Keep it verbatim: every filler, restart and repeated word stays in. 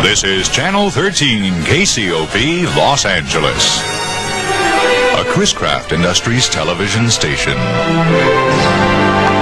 This is Channel thirteen, K C O P, Los Angeles. A Chris Craft Industries television station.